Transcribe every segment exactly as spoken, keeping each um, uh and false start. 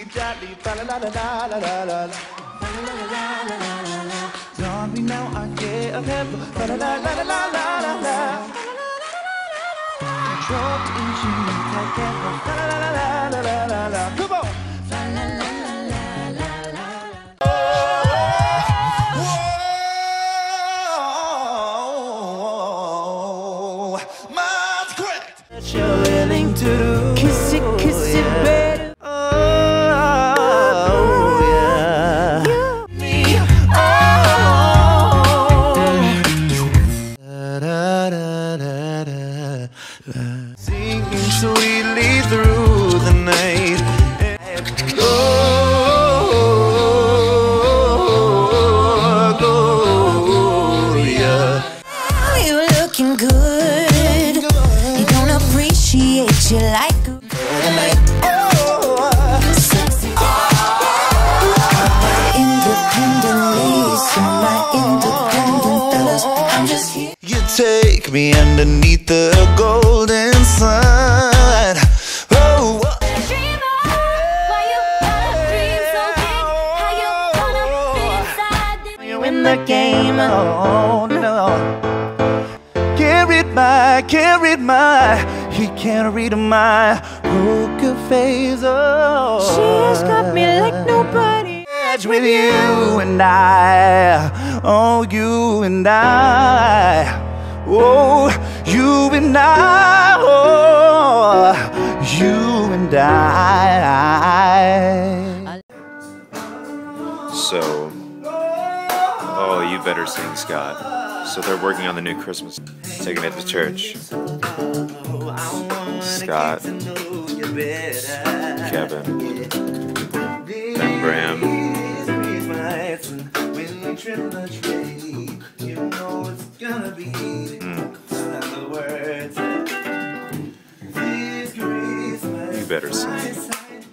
gently, la la la la la la la la. Don't we now I get a pebble, la la la la la la la la. Drop the engine, take it, la la la la la la la la. Come on. La la la la la la la. Whoa, mine's correct. That you're willing to do. Kiss it, kiss it, baby. Singing sweetly through the night. Oh, Gloria. Oh, you're looking good. You don't appreciate you like a sexy. Independently, so my independent fellas, I'm just here. You take me underneath the golden sun. Oh, you in the game, oh no. Can't read my, can't read my, he can't read my poker face, oh. She's got me like nobody. Edge with you and I, oh you and I. Oh, you and I, oh, you and I. So, oh, you better sing, Scott. So they're working on the new Christmas, taking it to church. Scott, Kevin, Ben Bram. You better sing.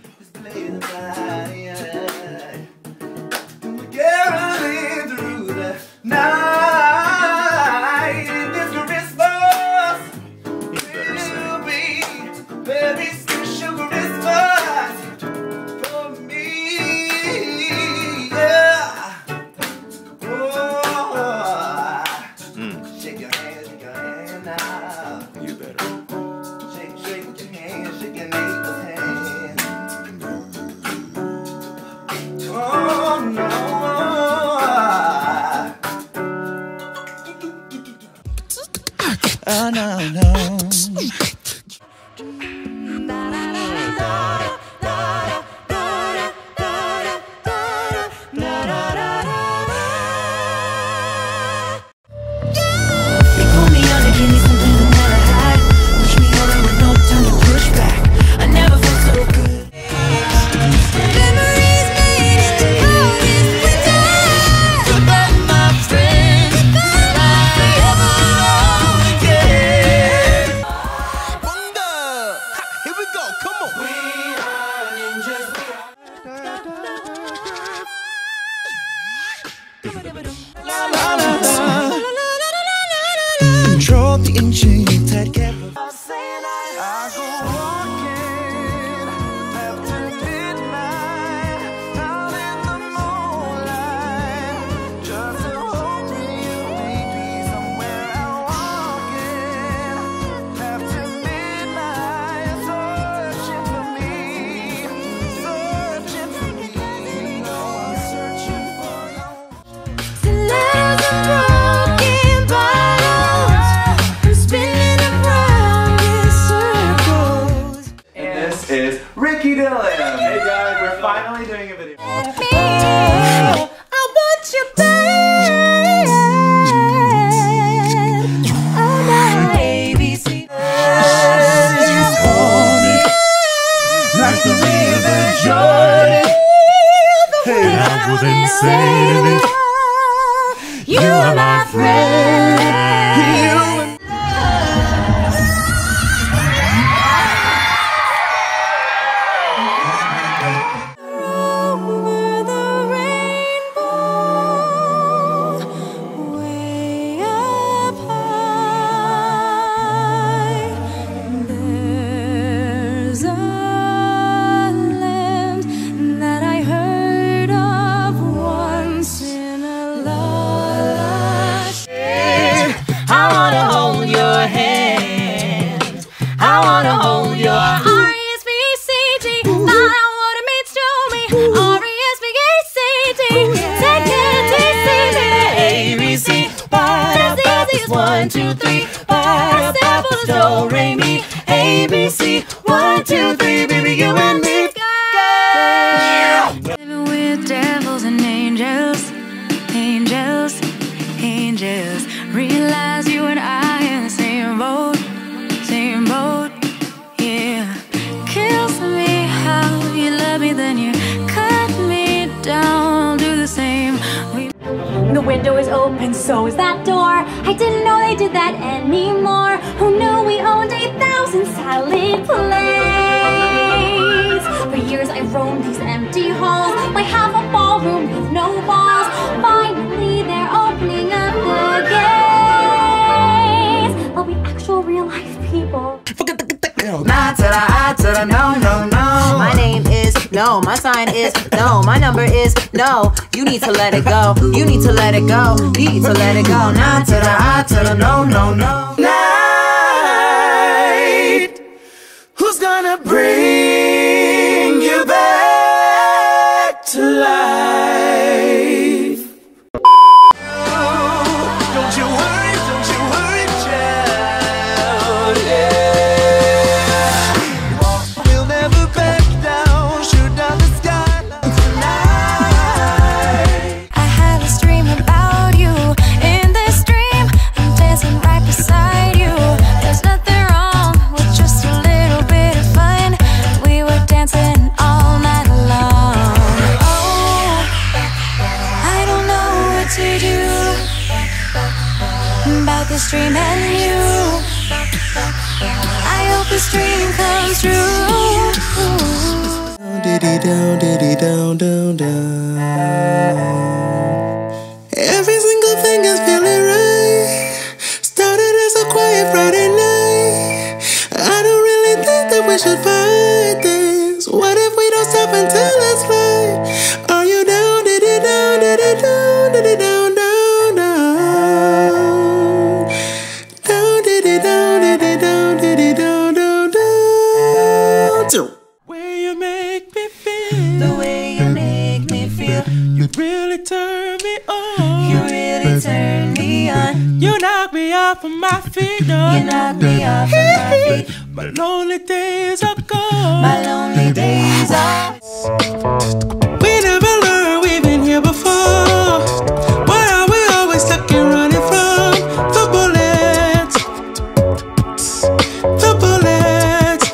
Oh, no, no. Control the engine, tight cap. I go walking after midnight, out in the moonlight, just to hope you may be somewhere out walking after midnight, searching for me, searching for me. No, I'm searching for you. Still there's a broken bottles, I'm spinning around in circles. This is Ricky Dillon. Hey guys, we're finally doing a video. I want you back. Oh my A B C. Like the river Jordan. Hey, I wouldn't say it. You are my friend. You and over the rainbow, way up high, there's a land one, two, three. Ba, ba, ba, do, re, mi, A, B, C. One, two, three, baby, you and me. Living with devils and angels, angels, angels. Realize you and I in the same boat, same boat, yeah. Kills me how you love me, then you cut me down. Do the same. We The window is open, so is that door. I didn't know they did that anymore. Who knew we owned eight thousand silent plays? For years I roamed these empty halls. I have a ballroom with no balls. Finally they're opening up the gates. They'll be actual real life people. Nah to the I to the no, no, no. My name is no, my sign is no, my number is no. You need to let it go, you need to let it go, need to let it go. Nah to the I to the no, no, no. Night, who's gonna bring you back to life? Don't you worry, don't you worry, child, yeah. We'll never back down, shoot down the skyline tonight. I had this dream about you. In this dream, I'm dancing right beside you. There's nothing wrong with just a little bit of fun. We were dancing all night long. Oh, I don't know what to do about this dream and you. I hope this dream comes true. Diddy down, diddy down, down, down. Every single thing is feeling right. Started as a quiet Friday night. I don't really think that we should fight this. What if we don't stop until it's light? Are you down, diddy down, diddy down, diddy down, down, down. Down, diddy down, diddy down, diddy down, down, down. Way you make me feel, The way you make me feel, you really turn me on. you really turn me on. You knock me off of my feet, no. You knock me off of my feet. My lonely days are gone. My lonely days are. We never learned, we've been here before. Why are we always stuck and running from the bullets? The bullets.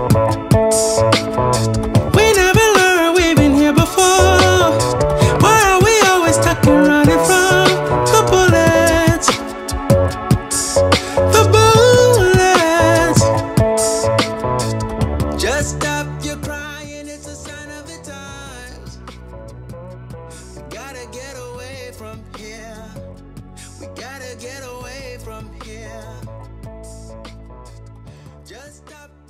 We never learned, we've been here before. Why are we always stuck and running from the bullets? The bullets. Just stop your crying, it's a sign of the times. We gotta get away from here. We gotta get away from here. Just stop.